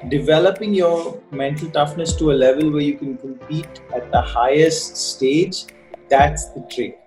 developing your mental toughness to a level where you can compete at the highest stage, that's the trick.